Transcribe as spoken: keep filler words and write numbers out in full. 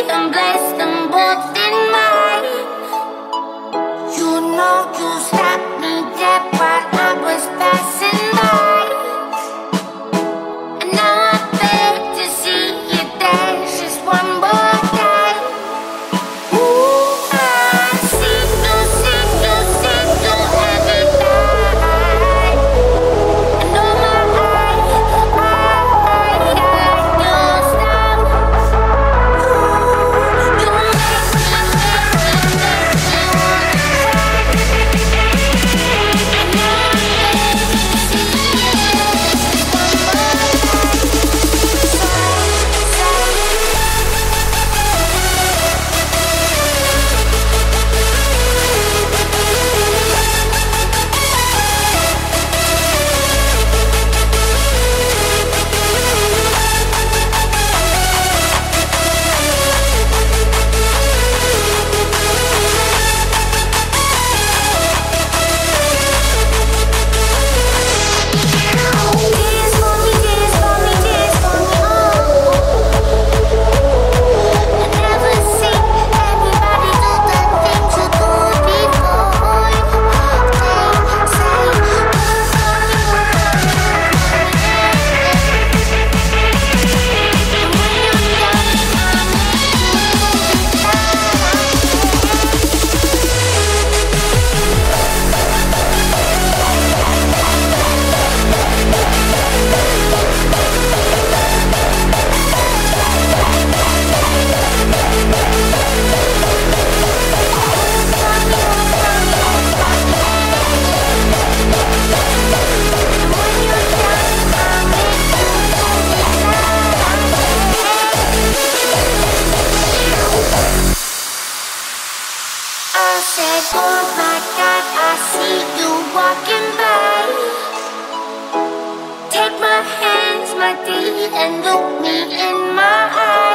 and place them both in mine. You know you stopped me dead while I was passing by, and now I beg to see you dance just one more time. Ooh, I see you, see you, see you every night. And oh my, I, I, I like your style. You make me, make me, make me wanna cry. And now I beg to see you dance just one more time. Tears for me, tears for me, tears for me, oh. I never seen anybody do the things you do before. They say one for you, one for me. And when you're done, I'll make you I said, oh my God, I see you walking by. Take my hands, my dear, and look me in my eyes.